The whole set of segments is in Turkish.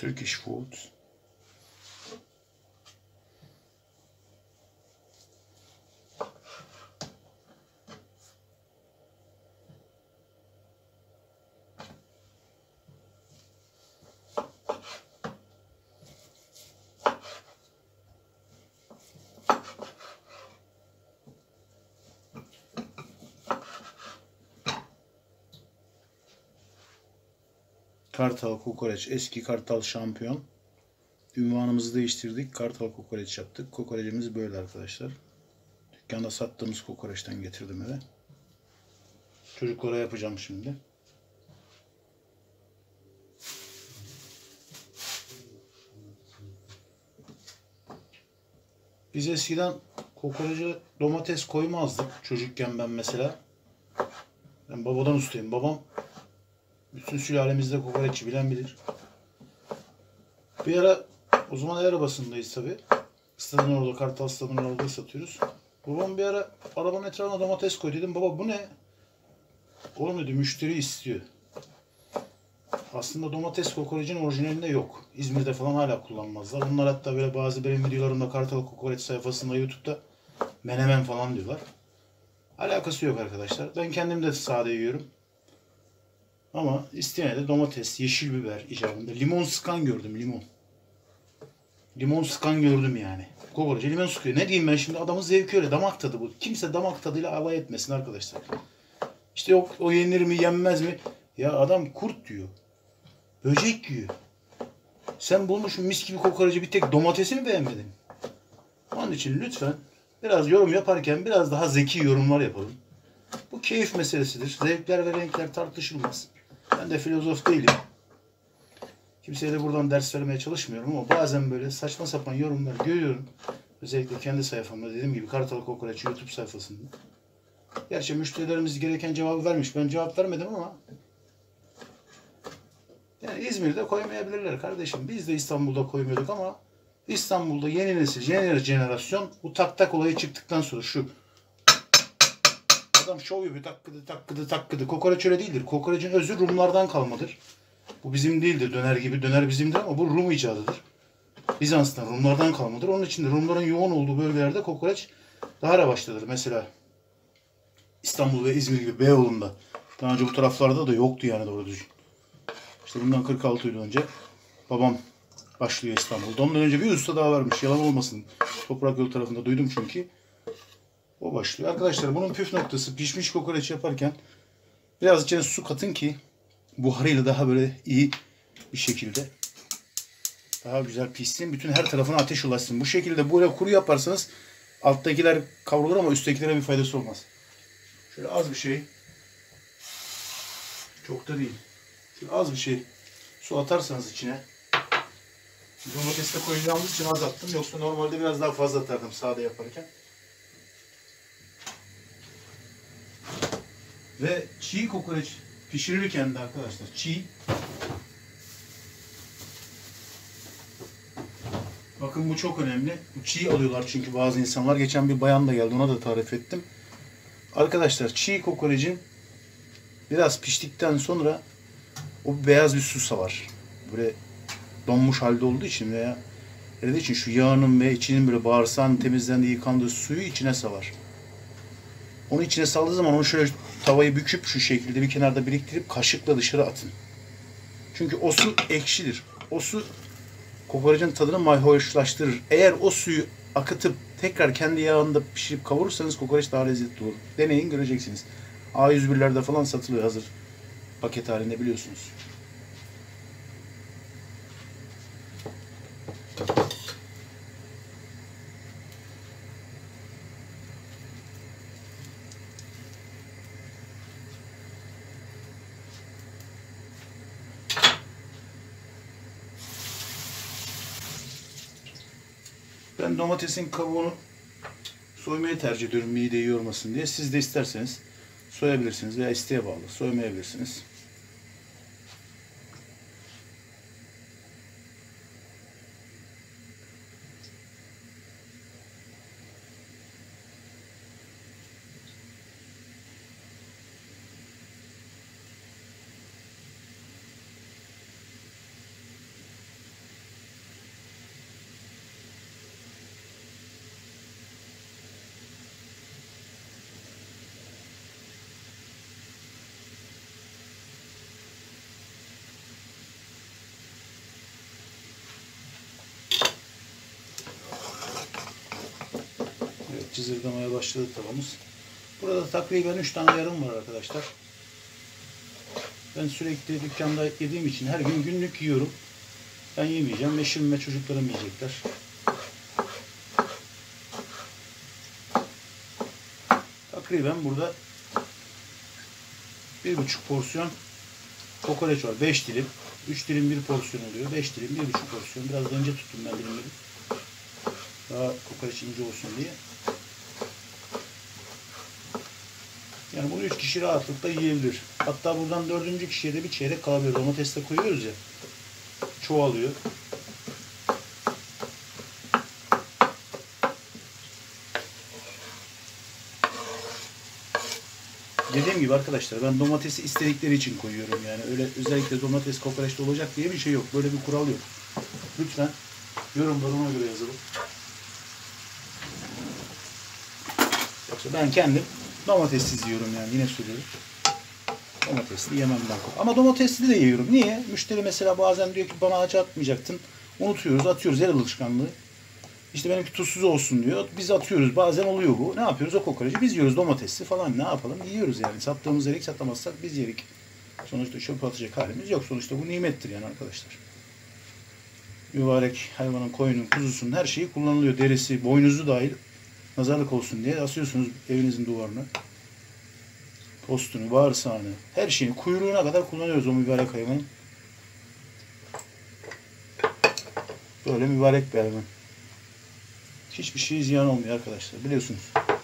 Turkish food. Kartal kokoreç, eski Kartal şampiyon. Ünvanımızı değiştirdik. Kartal kokoreç yaptık. Kokoreçimiz böyle arkadaşlar. Dükkanda sattığımız kokoreçten getirdim eve. Çocuklara yapacağım şimdi. Biz eskiden kokorece domates koymazdık. Çocukken ben mesela. Ben babadan ustayım. Babam bütün sülalemizde kokoreççi, bilen bilir. Bir ara, o zaman el arabasındayız tabi. Stadın orada, Kartal stadının orada satıyoruz. Babam bir ara arabanın etrafına domates koy, dedim baba bu ne? Oğlum dedi, müşteri istiyor. Aslında domates kokorecin orijinalinde yok. İzmir'de falan hala kullanmazlar. Onlar hatta böyle bazı benim videolarımda Kartal kokoreç sayfasında YouTube'da menemen falan diyorlar. Alakası yok arkadaşlar. Ben kendim de sade yiyorum. Ama isteyene de domates, yeşil biber icabında. Limon sıkan gördüm, limon. Limon sıkan gördüm yani. Kokorece limon sıkıyor. Ne diyeyim ben şimdi, adamın zevki öyle. Damak tadı bu. Kimse damak tadıyla alay etmesin arkadaşlar. İşte yok o yenir mi yenmez mi? Ya adam kurt diyor. Böcek yiyor. Sen bulmuşsun mis gibi kokoreci, bir tek domatesi mi beğenmedin? Onun için lütfen biraz yorum yaparken biraz daha zeki yorumlar yapalım. Bu keyif meselesidir. Zevkler ve renkler tartışılmaz. Ben de filozof değilim. Kimseye de buradan ders vermeye çalışmıyorum ama bazen böyle saçma sapan yorumlar görüyorum. Özellikle kendi sayfamda, dediğim gibi Kartal Kokoreç YouTube sayfasında. Gerçi müşterilerimiz gereken cevabı vermiş. Ben cevap vermedim ama yani İzmir'de koymayabilirler kardeşim. Biz de İstanbul'da koymuyorduk ama İstanbul'da yeni nesil, yeni jenerasyon bu tak tak olayı çıktıktan sonra şu adam şov yapıyor, takkıdı takkıdı takkıdı. Kokoreç öyle değildir. Kokorecin özü Rumlardan kalmadır. Bu bizim değildir, döner gibi. Döner bizimdir ama bu Rum icadıdır. Bizans'tan, Rumlardan kalmadır. Onun için de Rumların yoğun olduğu bölgelerde kokoreç daha revaçtadır. Mesela İstanbul ve İzmir gibi Beyoğlu'nda. Daha önce bu taraflarda da yoktu yani doğru düzgün. İşte bundan 46 yıl önce babam başlıyor İstanbul'da. Ondan önce bir usta daha varmış. Yalan olmasın. Toprak Yolu tarafında duydum çünkü. O başlıyor. Arkadaşlar bunun püf noktası, pişmiş kokoreç yaparken biraz içine su katın ki buharıyla daha böyle iyi bir şekilde daha güzel pişsin. Bütün her tarafına ateş ulaşsın. Bu şekilde böyle kuru yaparsanız alttakiler kavrulur ama üsttekilere bir faydası olmaz. Şöyle az bir şey, çok da değil. Şöyle az bir şey su atarsanız içine. Domatesi de koyacağımız için az attım. Yoksa normalde biraz daha fazla atardım sade yaparken. Ve çiğ kokoreç pişirirken de arkadaşlar çiğ. Bakın bu çok önemli. Bu çiğ alıyorlar çünkü bazı insanlar. Geçen bir bayan da geldi, ona da tarif ettim. Arkadaşlar çiğ kokorecin biraz piştikten sonra o beyaz bir su savar. Böyle donmuş halde olduğu için veya eridiği için şu yağının ve içinin böyle bağırsağın temizlendiği, yıkandığı suyu içine savar. Onu içine saldığı zaman onu şöyle tavayı büküp şu şekilde bir kenarda biriktirip kaşıkla dışarı atın. Çünkü o su ekşidir. O su kokorecin tadını mayhoşlaştırır. Eğer o suyu akıtıp tekrar kendi yağında pişirip kavurursanız kokoreç daha lezzetli olur. Deneyin, göreceksiniz. A101'lerde falan satılıyor hazır paket halinde, biliyorsunuz. Ben domatesin kabuğunu soymayı tercih ediyorum mideyi yormasın diye. Siz de isterseniz soyabilirsiniz veya isteğe bağlı soymayabilirsiniz. sızırdamaya başladı tavamız. Burada takriben 3 tane yarım var arkadaşlar. Ben sürekli dükkanda yediğim için her gün günlük yiyorum. Ben yemeyeceğim. Eşim ve çocuklarım yiyecekler. Takriben burada 1,5 porsiyon kokoreç var. 5 dilim. 3 dilim 1 porsiyon oluyor. 5 dilim 1,5 porsiyon. Biraz da ince tuttum ben dilimleri. Daha kokoreç ince olsun diye. Yani bunu 3 kişi rahatlıkla yiyebilir. Hatta buradan 4. kişiye de bir çeyrek kalabilir. Domates de koyuyoruz ya. Çoğalıyor. Dediğim gibi arkadaşlar ben domatesi istedikleri için koyuyorum yani. Öyle özellikle domates kokoreçte olacak diye bir şey yok. Böyle bir kural yok. Lütfen yorumları ona göre yazalım. Yoksa ben kendim domatessiz yiyorum yani yine söylüyorum. Domatesli yemem ben. Ama domatesli de yiyorum. Niye? Müşteri mesela bazen diyor ki bana acı atmayacaktın. Unutuyoruz, atıyoruz. El alışkanlığı. İşte benimki tuzsuz olsun diyor. Biz atıyoruz. Bazen oluyor bu. Ne yapıyoruz? O kokoreci biz yiyoruz. Domatesli falan ne yapalım? Yiyoruz yani. Sattığımız yerik satamazsak biz yerik. Sonuçta çöp atacak halimiz yok. Sonuçta bu nimettir yani arkadaşlar. Mübarek hayvanın, koyunun, kuzusunun her şeyi kullanılıyor. Derisi, boynuzu dahil nazarlık olsun diye asıyorsunuz evinizin duvarına. Postunu, bağırsağını, her şeyini, kuyruğuna kadar kullanıyoruz o mübarek hayvanın. Böyle mübarek bir hayvan. Hiçbir şey ziyan olmuyor arkadaşlar. Biliyorsunuz.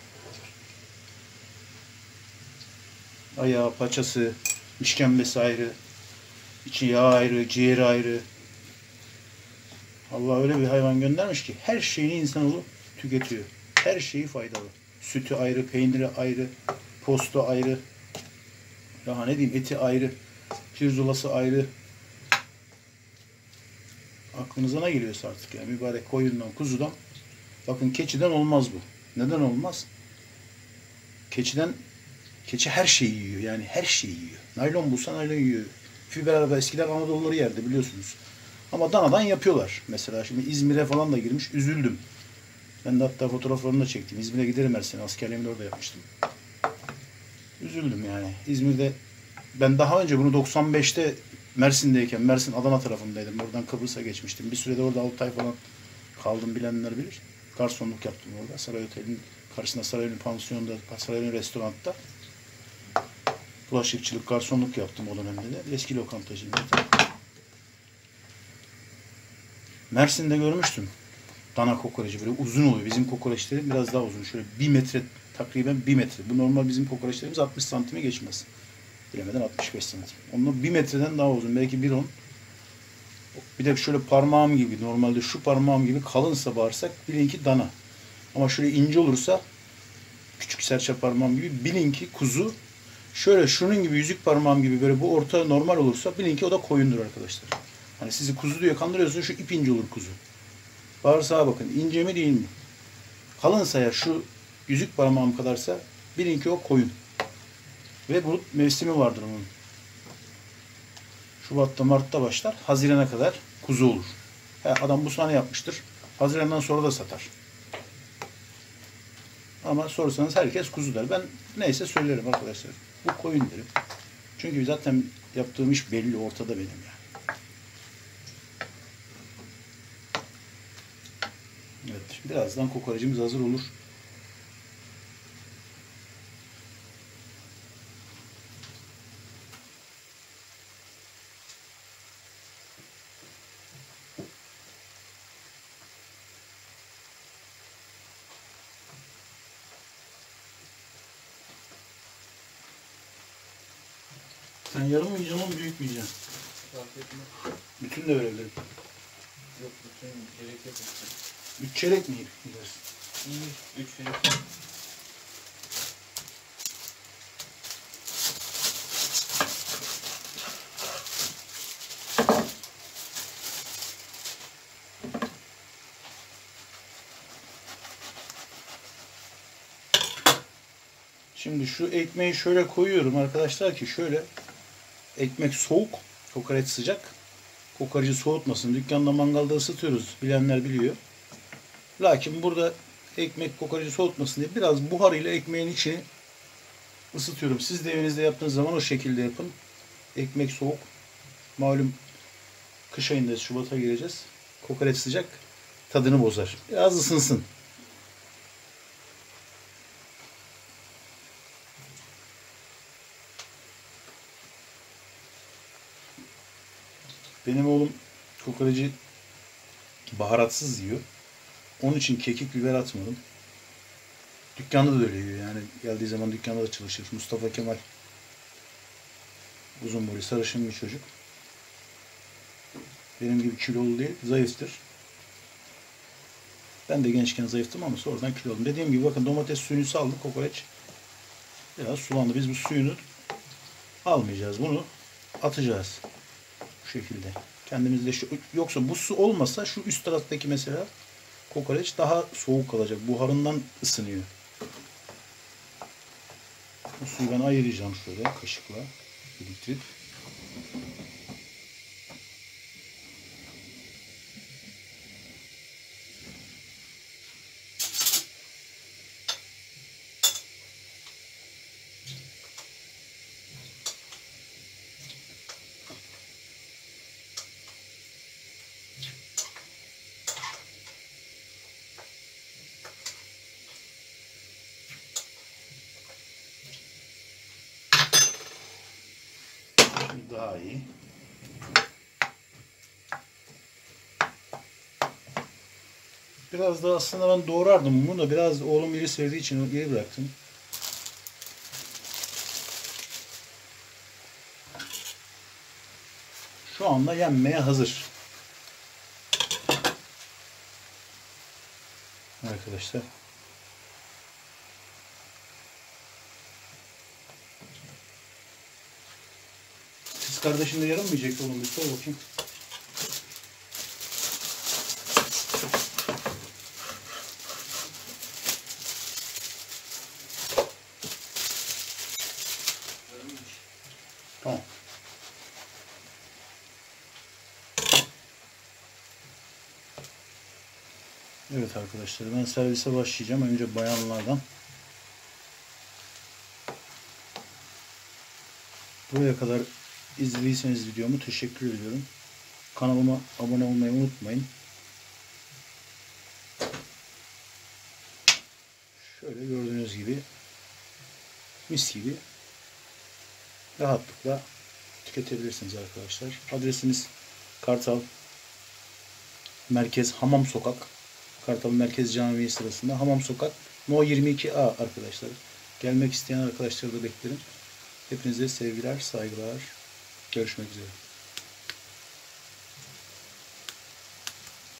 Ayağı, paçası, işkembesi ayrı. İçi yağ ayrı, ciğeri ayrı. Allah öyle bir hayvan göndermiş ki her şeyini insanoğlu tüketiyor. Her şeyi faydalı. Sütü ayrı, peyniri ayrı, postu ayrı. Daha ne diyeyim, eti ayrı, pirzolası ayrı. Aklınıza ne geliyorsa artık yani mübarek koyundan, kuzudan. Bakın keçiden olmaz bu. Neden olmaz? Keçi her şeyi yiyor. Yani her şeyi yiyor. Naylon bulsa naylon yiyor. Fiber araba eskiden Anadoluları yerdi biliyorsunuz. Ama danadan yapıyorlar. Mesela şimdi İzmir'e falan da girmiş. Üzüldüm. Ben de hatta fotoğraflarını da çektim. İzmir'e giderim her sene. Askerliğimi de orada yapmıştım. Üzüldüm yani. İzmir'de ben daha önce bunu 95'te Mersin'deyken, Mersin Adana tarafındaydım. Oradan Kıbrıs'a geçmiştim. Bir sürede orada 6 ay falan kaldım, bilenler bilir. Garsonluk yaptım orada. Saray Otel'in karşısında Sarayölü pansiyonda, Sarayölü restoranda. Bulaşıkçılık, garsonluk yaptım o dönemde de. Eski lokantacıyım zaten. Mersin'de görmüştüm. Dana kokoreci böyle uzun oluyor. Bizim kokoreçlerim biraz daha uzun. Şöyle 1 metre, takriben 1 metre. Bu normal bizim kokoreçlerimiz 60 santime geçmez. Bilemeden 65 santim. Onun 1 metreden daha uzun. Belki 1,10. Bir de şöyle parmağım gibi, normalde şu parmağım gibi kalınsa bağırsak bilin ki dana. Ama şöyle ince olursa küçük serçe parmağım gibi bilin ki kuzu. Şöyle şunun gibi yüzük parmağım gibi böyle bu orta normal olursa bilin ki o da koyundur arkadaşlar. Hani sizi kuzu diye kandırıyorsun, şu ip ince olur kuzu. Bağırsağa bakın, ince mi değil mi? Kalınsa ya şu yüzük parmağım kadarsa bilin ki o koyun. Ve bu mevsimi vardır onun. Şubat'ta, Mart'ta başlar. Haziran'a kadar kuzu olur. Adam bu sene yapmıştır. Haziran'dan sonra da satar. Ama sorsanız herkes kuzu der. Ben neyse söylerim arkadaşlar. Bu koyun derim. Çünkü zaten yaptığım iş belli, ortada benim yani. Evet, birazdan kokorecimiz hazır olur. Sen yarım mı yiyeceksin, onu büyük mü yiyeceksin? Fark etmez. Bütün de verebilirim. Yok, bütün gerek yok. 3 çeyrek mi yiyeceksin? İyi, 3 çeyrek. Şimdi şu ekmeği şöyle koyuyorum arkadaşlar ki şöyle ekmek soğuk, kokoreç sıcak. Kokoreci soğutmasın. Dükkanda mangalda ısıtıyoruz. Bilenler biliyor. Lakin burada ekmek kokoreci soğutmasın diye biraz buharıyla ekmeğin içini ısıtıyorum. Siz de evinizde yaptığınız zaman o şekilde yapın. Ekmek soğuk. Malum kış ayındayız, Şubat'a gireceğiz. Kokoreç sıcak, tadını bozar. Biraz ısınsın. Benim oğlum kokoreci baharatsız yiyor. Onun için kekik biber atmadım. Dükkanda da öyle yiyor yani. Geldiği zaman dükkanda da çalışır. Mustafa Kemal uzun boylu sarışın bir çocuk. Benim gibi kilolu değil, zayıftır. Ben de gençken zayıftım ama sonradan kilo oldum. Dediğim gibi bakın domates suyunu saldı, kokoreç biraz sulandı. Biz bu suyunu almayacağız. Bunu atacağız. Bu şekilde. Kendimizde yoksa bu su olmasa şu üst taraftaki mesela kokoreç daha soğuk kalacak. Buharından ısınıyor. Bu suyu ben ayıracağım şöyle kaşıkla biriktirip. Daha iyi. Biraz da aslında ben doğrardım bunu da biraz oğlum iri sevdiği için geri bıraktım. Şu anda yenmeye hazır. Arkadaşlar. Kız kardeşin de yarım mı yiyecek oğlum? Bir sor bakayım. Tamam. Evet arkadaşlar, ben servise başlayacağım. Önce bayanlardan. Buraya kadar izlediyseniz videomu teşekkür ediyorum. Kanalıma abone olmayı unutmayın. Şöyle gördüğünüz gibi mis gibi rahatlıkla tüketebilirsiniz arkadaşlar. Adresimiz Kartal Merkez Hamam Sokak. Kartal Merkez Camii sırasında Hamam Sokak No 22A arkadaşlar. Gelmek isteyen arkadaşları da beklerim. Hepinize sevgiler, saygılar. Görüşmek üzere.